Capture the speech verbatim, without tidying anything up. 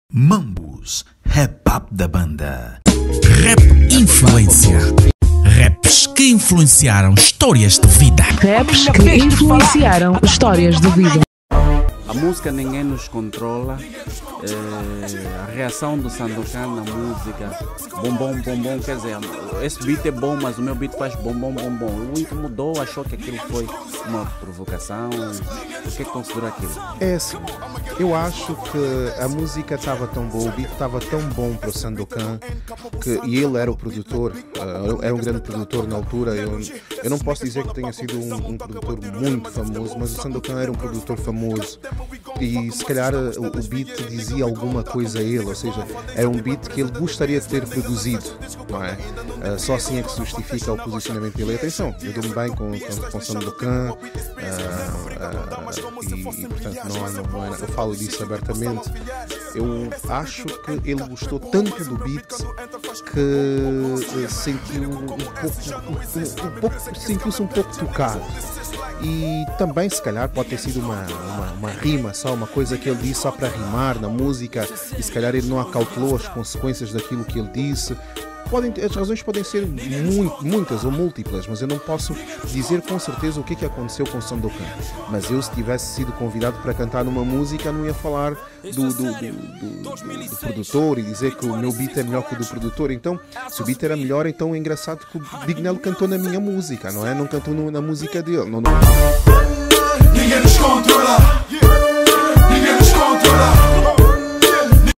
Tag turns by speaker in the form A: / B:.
A: Mambus, rap-up da banda.
B: Rap influência. Raps que influenciaram histórias de vida.
C: Raps que influenciaram histórias de vida.
D: A música ninguém nos controla. É, a reação do Sandokan na música, bombom, bombom, quer dizer, esse beat é bom, mas o meu beat faz bombom, bombom. O único mudou, achou que aquilo foi uma provocação. O que é que considera aquilo?
E: É assim, eu acho que a música estava tão boa, o beat estava tão bom para o Sandokan, que, e ele era o produtor, uh, era um grande produtor na altura. Eu, eu não posso dizer que tenha sido um, um produtor muito famoso, mas o Sandokan era um produtor famoso. E se calhar o, o beat dizia alguma coisa a ele, ou seja, era um beat que ele gostaria de ter produzido, não é? Uh, só assim é que se justifica o posicionamento dele. E atenção, eu dou-me bem com, com, com Sandokan, uh, uh, e, e portanto não, não, não é, eu falo disso abertamente. Eu acho que ele gostou tanto do beat que uh, sentiu um pouco, um, um pouco sentiu-se um pouco tocado. E também se calhar pode ter sido uma, uma, uma rima só, uma coisa que ele disse só para rimar na música, e se calhar ele não acautelou as consequências daquilo que ele disse. Podem, as razões podem ser muito, muitas ou múltiplas, mas eu não posso dizer com certeza o que é que aconteceu com o Sandokan. Mas eu, se tivesse sido convidado para cantar numa música, não ia falar do, do, do, do, do produtor e dizer que o meu beat é melhor que o do produtor. Então, se o beat era melhor, então é engraçado que o Big Nelo cantou na minha música, não é? Não cantou na música dele. Não, não...
F: Ninguém nos controla.